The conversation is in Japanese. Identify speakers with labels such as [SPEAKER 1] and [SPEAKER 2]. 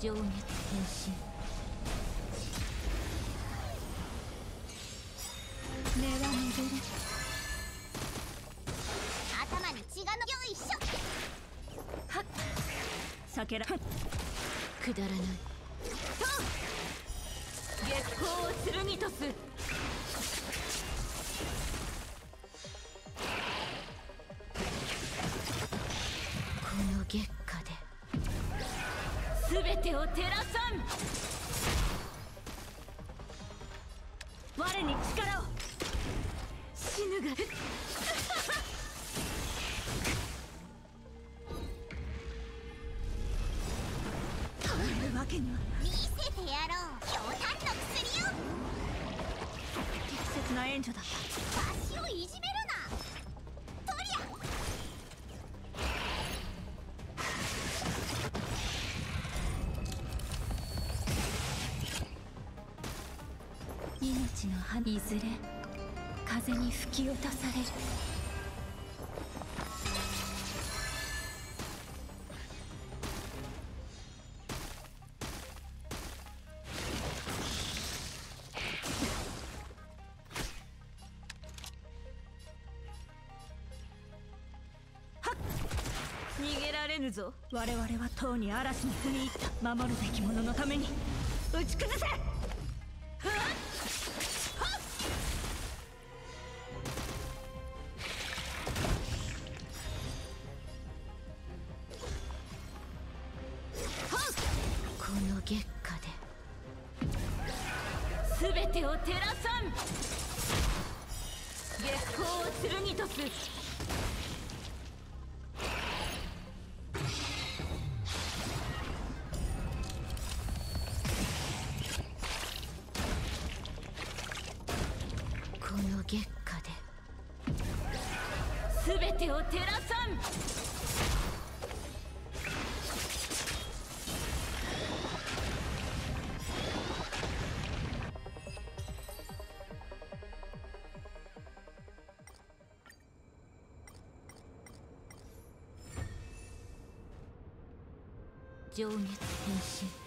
[SPEAKER 1] 上月変身。目は巡る。
[SPEAKER 2] 頭に血がのよいしょ。
[SPEAKER 1] はっ避けらくだらない。月光を剣とす。この月下で全てを照らさん。我に力を。死ぬが止めるわけには。
[SPEAKER 2] 見せてやろう強胆の薬を。
[SPEAKER 1] 適切な援助だった。
[SPEAKER 2] わしをいじめるな。とりゃ
[SPEAKER 1] 命の葉いずれ風に吹き落とされる。逃げられぬぞ。我々はとうに嵐に踏み入った。守るべき者のために打ち崩せ。この月下で全てを照らさん。月光を剣とす。この月下で全てを照らさん。上月変身。